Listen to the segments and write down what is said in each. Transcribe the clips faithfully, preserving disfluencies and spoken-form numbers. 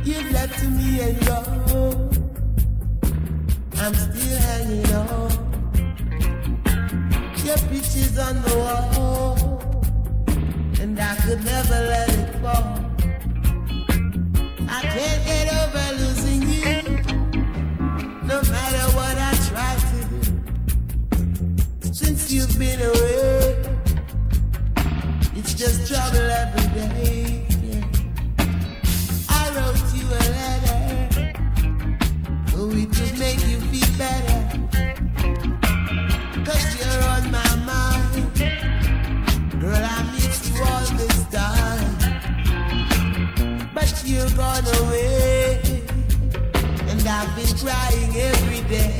You've left me and go. I'm still hanging on. Your picture's on the wall, and I could never let it fall. I can't get over losing you, no matter what I try to do. Since you've been away, it's just trouble every day. Yeah. I wrote you a letter, oh, it would make you feel better, 'cause you're on my mind. Girl, I miss you all this time, but you're gone away, and I've been crying every day.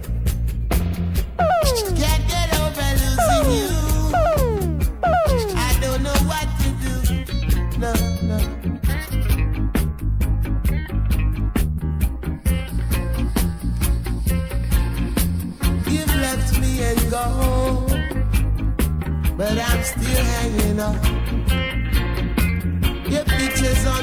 Can't get over losing you. I don't know what to do. No, no. You've left me and gone, but I'm still hanging on. Your picture's